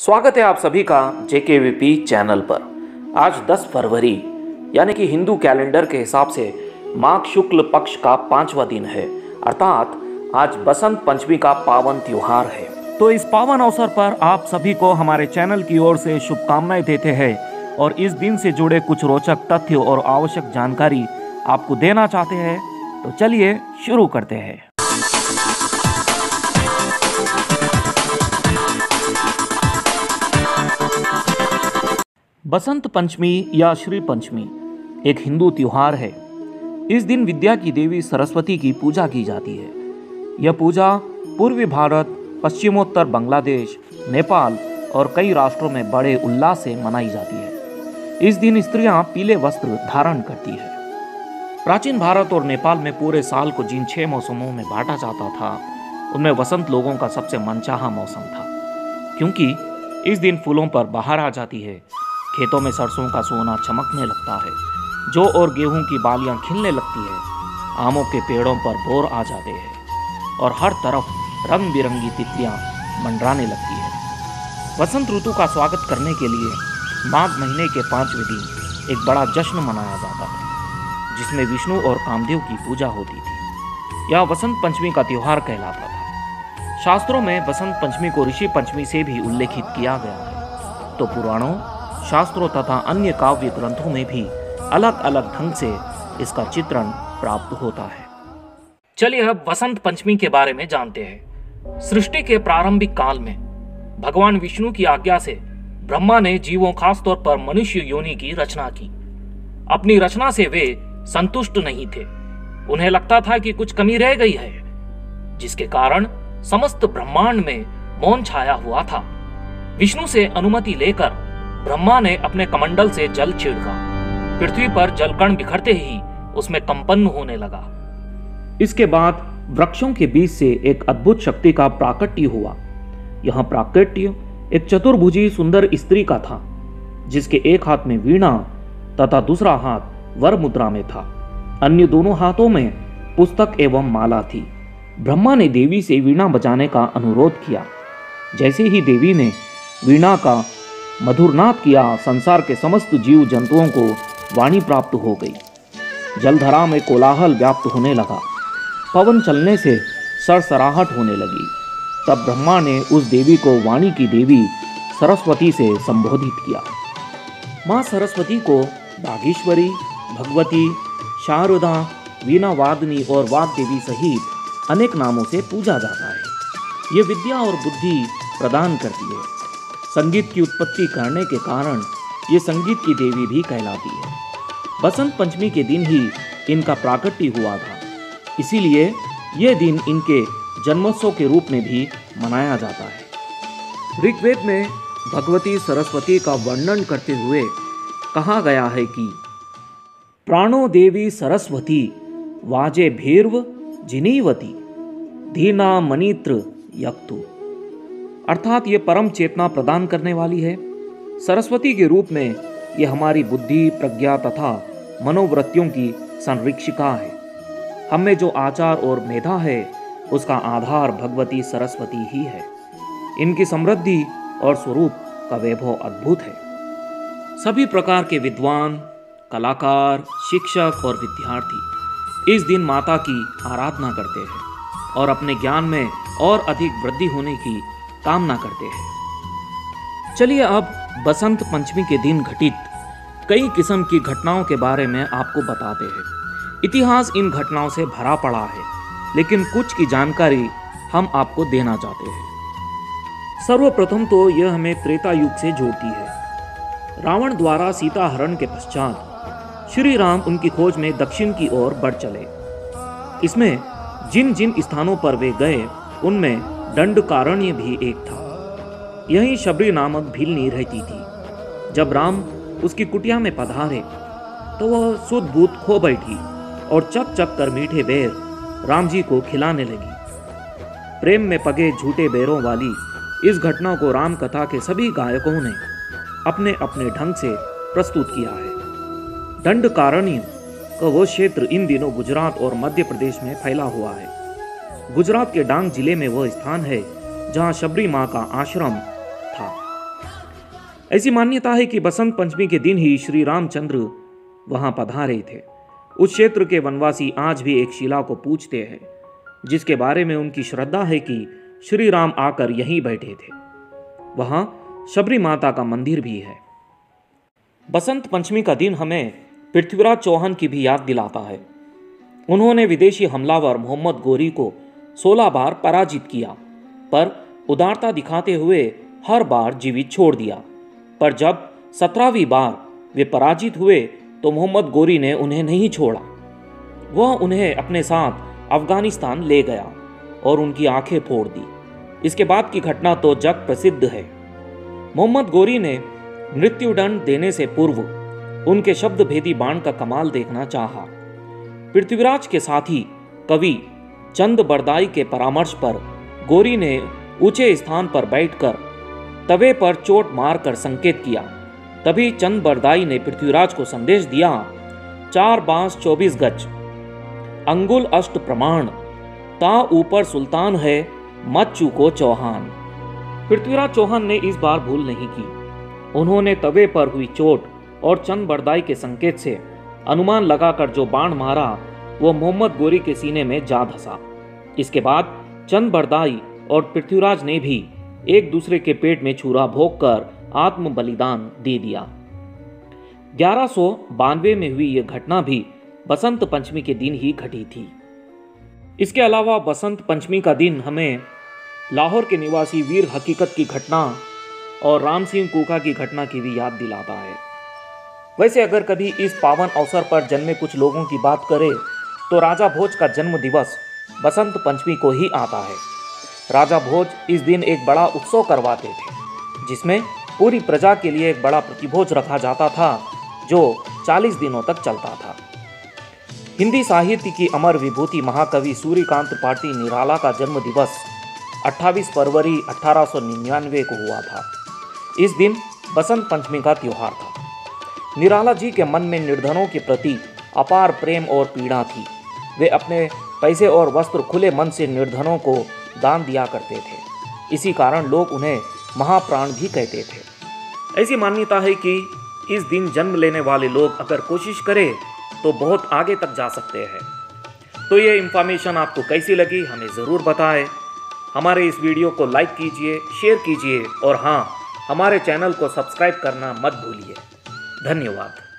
स्वागत है आप सभी का JKVP चैनल पर। आज 10 फरवरी यानी कि हिंदू कैलेंडर के हिसाब से माघ शुक्ल पक्ष का 5वां दिन है, अर्थात आज बसंत पंचमी का पावन त्योहार है। तो इस पावन अवसर पर आप सभी को हमारे चैनल की ओर से शुभकामनाएं देते हैं और इस दिन से जुड़े कुछ रोचक तथ्य और आवश्यक जानकारी आपको देना चाहते हैं। तो चलिए शुरू करते हैं। बसंत पंचमी या श्री पंचमी एक हिंदू त्योहार है। इस दिन विद्या की देवी सरस्वती की पूजा की जाती है। यह पूजा पूर्वी भारत, पश्चिमोत्तर बांग्लादेश, नेपाल और कई राष्ट्रों में बड़े उल्लास से मनाई जाती है। इस दिन स्त्रियां पीले वस्त्र धारण करती है। प्राचीन भारत और नेपाल में पूरे साल को जिन 6 मौसमों में बांटा जाता था, उनमें वसंत लोगों का सबसे मनचाहा मौसम था, क्योंकि इस दिन फूलों पर बहार आ जाती है, खेतों में सरसों का सोना चमकने लगता है, जौ और गेहूं की बालियां खिलने लगती है, आमों के पेड़ों पर बोर आ जाते हैं और हर तरफ रंग बिरंगी तितलियां मंडराने लगती है। वसंत ऋतु का स्वागत करने के लिए माघ महीने के 5वें दिन एक बड़ा जश्न मनाया जाता था, जिसमें विष्णु और कामदेव की पूजा होती थी। यह वसंत पंचमी का त्योहार कहलाता था। शास्त्रों में बसंत पंचमी को ऋषि पंचमी से भी उल्लेखित किया गया है, तो पुराणों, शास्त्रों तथा अन्य काव्य ग्रंथों में भी अलग अलग ढंग से इसका चित्रण प्राप्त होता है। चलिए अब वसंत पंचमी के बारे में जानते हैं। सृष्टि के प्रारंभिक काल में भगवान विष्णु की आज्ञा से ब्रह्मा ने जीवों, खासतौर पर मनुष्य योनि की रचना की। अपनी रचना से वे संतुष्ट नहीं थे। उन्हें लगता था कि कुछ कमी रह गई है, जिसके कारण समस्त ब्रह्मांड में मौन छाया हुआ था। विष्णु से अनुमति लेकर ब्रह्मा ने अपने कमंडल से जल छिड़का। पृथ्वी पर जलकण बिखरते ही उसमें कंपन होने लगा। इसके बाद वृक्षों के बीच से एक अद्भुत शक्ति का प्राकट्य हुआ। यह प्राकट्य एक चतुर्भुजी सुंदर स्त्री का था, जिसके एक हाथ में वीणा तथा दूसरा हाथ वर मुद्रा में था। अन्य दोनों हाथों में पुस्तक एवं माला थी। ब्रह्मा ने देवी से वीणा बजाने का अनुरोध किया। जैसे ही देवी ने वीणा का मधुर नाद किया, संसार के समस्त जीव जंतुओं को वाणी प्राप्त हो गई। जलधरा में कोलाहल व्याप्त होने लगा। पवन चलने से सरसराहट होने लगी। तब ब्रह्मा ने उस देवी को वाणी की देवी सरस्वती से संबोधित किया। मां सरस्वती को बागेश्वरी, भगवती, शारदा, वीणा वादनी और वाग्देवी सहित अनेक नामों से पूजा जाता है। ये विद्या और बुद्धि प्रदान करती है। संगीत की उत्पत्ति करने के कारण ये संगीत की देवी भी कहलाती है। बसंत पंचमी के दिन ही इनका प्राकट्य हुआ था, इसीलिए ये दिन इनके जन्मोत्सव के रूप में भी मनाया जाता है। ऋग्वेद में भगवती सरस्वती का वर्णन करते हुए कहा गया है कि प्राणो देवी सरस्वती वाजे भीर्व जिनीवती धीना मनित्र यक्तु, अर्थात ये परम चेतना प्रदान करने वाली है। सरस्वती के रूप में ये हमारी बुद्धि, प्रज्ञा तथा मनोवृत्तियों की संरक्षिका है। हम में जो आचार और मेधा है, उसका आधार भगवती सरस्वती ही है। इनकी समृद्धि और स्वरूप का वैभव अद्भुत है। सभी प्रकार के विद्वान, कलाकार, शिक्षक और विद्यार्थी इस दिन माता की आराधना करते हैं और अपने ज्ञान में और अधिक वृद्धि होने की कामना करते हैं। चलिए अब बसंत पंचमी के दिन घटित कई किस्म की घटनाओं के बारे में आपको बताते हैं। इतिहास इन घटनाओं से भरा पड़ा है, लेकिन कुछ की जानकारी हम आपको देना चाहते हैं। सर्वप्रथम तो यह हमें त्रेता युग से जोड़ती है। रावण द्वारा सीता हरण के पश्चात श्री राम उनकी खोज में दक्षिण की ओर बढ़ चले। इसमें जिन जिन स्थानों पर वे गए, उनमें दंडकारण्य भी एक था। यहीं शबरी नामक भीलनी रहती थी। जब राम उसकी कुटिया में पधारे तो वह सुध बूध खो बैठी और चक चक कर मीठे बेर राम जी को खिलाने लगी। प्रेम में पगे झूठे बेरों वाली इस घटना को राम कथा के सभी गायकों ने अपने अपने ढंग से प्रस्तुत किया है। दंडकारण्य का वो क्षेत्र इन दिनों गुजरात और मध्य प्रदेश में फैला हुआ है। गुजरात के डांग जिले में वह स्थान है जहां शबरी मां का आश्रम था। ऐसी मान्यता है कि बसंत पंचमी के दिन ही श्री रामचंद्र वहां पधारे थे। उस क्षेत्र के वनवासी आज भी एक शिला को पूजते हैं, जिसके बारे में उनकी श्रद्धा है कि श्री राम आकर यहीं बैठे थे। वहां शबरी माता का मंदिर भी है। बसंत पंचमी का दिन हमें पृथ्वीराज चौहान की भी याद दिलाता है। उन्होंने विदेशी हमलावर मोहम्मद गोरी को 16 बार पराजित किया, पर उदारता दिखाते हुए हर बार जीवित छोड़ दिया। पर जब 17वीं बार वे पराजित हुए तो मोहम्मद गोरी ने उन्हें नहीं छोड़ा। वह उन्हें अपने साथ अफगानिस्तान ले गया और उनकी आंखें फोड़ दी। इसके बाद की घटना तो जग प्रसिद्ध है। मोहम्मद गोरी ने मृत्युदंड देने से पूर्व उनके शब्द भेदी बाण का कमाल देखना चाहा। पृथ्वीराज के साथी कवि चंद बरदाई के परामर्श पर गोरी ने ऊंचे स्थान पर बैठकर तवे पर चोट मारकर संकेत किया। तभी चंद बरदाई ने पृथ्वीराज को संदेश दिया, 4 बांस 24 गज, अंगुल अष्ट प्रमाण, ता ऊपर सुल्तान है, मत चूको चौहान। पृथ्वीराज चौहान ने इस बार भूल नहीं की। उन्होंने तवे पर हुई चोट और चंद बरदाई के संकेत से अनुमान लगाकर जो बाण मारा वो मोहम्मद गोरी के सीने में जा धंसा। इसके बाद चंद बरदाई और पृथ्वीराज ने भी एक दूसरे के पेट में छुरा भोंककर आत्म बलिदान दे दिया। 1192 में हुई यह घटना भी बसंत पंचमी के दिन ही घटी थी। इसके अलावा बसंत पंचमी का दिन हमें लाहौर के निवासी वीर हकीकत की घटना और राम सिंह कूका की घटना की भी याद दिलाता है। वैसे अगर कभी इस पावन अवसर पर जन्मे कुछ लोगों की बात करें तो राजा भोज का जन्म दिवस बसंत पंचमी को ही आता है। राजा भोज इस दिन एक बड़ा उत्सव करवाते थे, जिसमें पूरी प्रजा के लिए एक बड़ा प्रतिभोज रखा जाता था, जो 40 दिनों तक चलता था। हिंदी साहित्य की अमर विभूति महाकवि सूर्यकांत त्रिपाठी निराला का जन्म दिवस 28 फरवरी 1899 को हुआ था। इस दिन बसंत पंचमी का त्योहार था। निराला जी के मन में निर्धनों के प्रति अपार प्रेम और पीड़ा थी। वे अपने पैसे और वस्त्र खुले मन से निर्धनों को दान दिया करते थे। इसी कारण लोग उन्हें महाप्राण भी कहते थे। ऐसी मान्यता है कि इस दिन जन्म लेने वाले लोग अगर कोशिश करें तो बहुत आगे तक जा सकते हैं। तो ये इन्फॉर्मेशन आपको कैसी लगी हमें ज़रूर बताएं। हमारे इस वीडियो को लाइक कीजिए, शेयर कीजिए और हाँ, हमारे चैनल को सब्सक्राइब करना मत भूलिए। धन्यवाद।